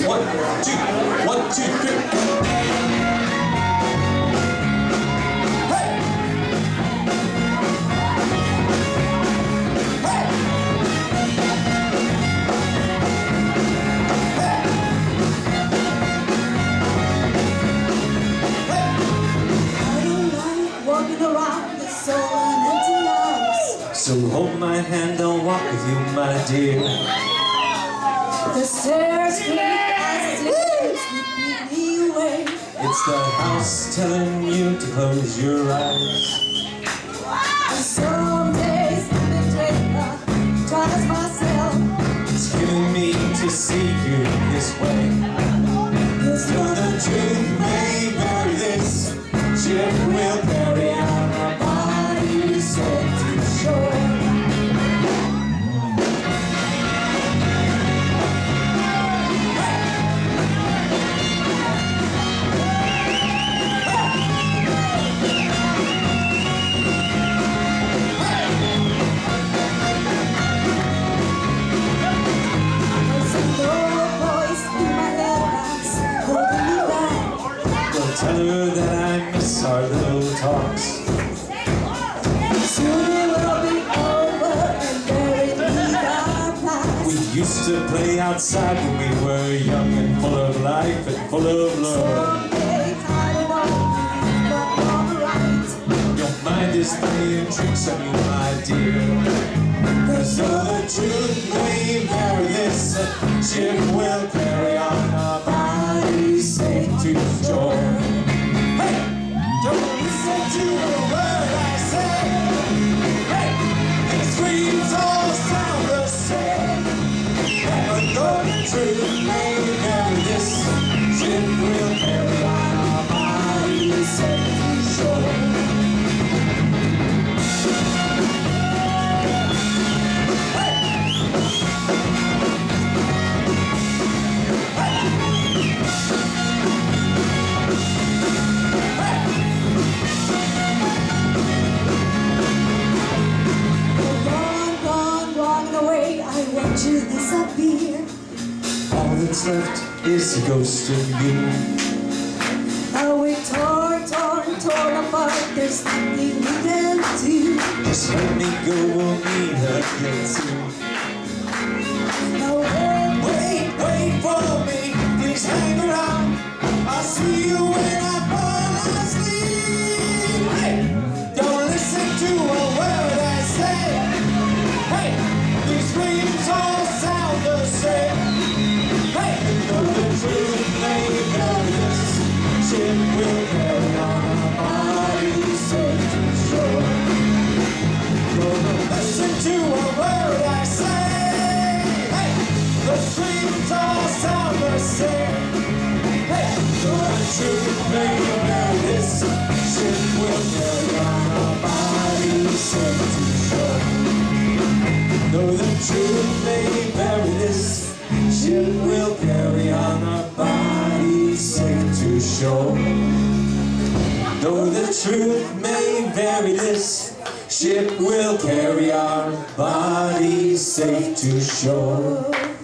1, 2, 1, 2, 3. So hold my hand, I'll walk with you, my dear. The stairs creak as it keep me away. It's the house telling you to close your eyes. Some days I trust myself. It's killing me to see you this way. Cause though the truth may vary, this ship will carry on our bodies safe to shore. Tell her that I miss our little talks. Soon it will be over and bury our past. We used to play outside when we were young and full of life and full of love. Someday I don't know, but alright. Your mind is playing tricks on you, my dear. Cause though the truth may vary, this ship will carry on our bodies safe to shore. Don't listen to a word I say. Hey, these screams all sound the same. But though the truth may vary, this ship will carry on our bodies safe to shore. To disappear. All that's left is a ghost of you. Are we torn apart? There's nothing we can do. Just let me go, we'll meet again soon. No, wait for me, please hang around. I'll see you when I fall asleep. Hey, don't listen to a word I say. Hey, these screams all sound the same. Hey, though the truth may vary, this ship will carry on our bodies safe to shore. Don't listen to a word I say. Hey, the screams all sound the same. Hey, though the truth may vary, this ship will carry on our bodies safe to shore. Though the truth may vary, this ship will carry on our bodies safe to shore. Though the truth may vary, this ship will carry our bodies safe to shore.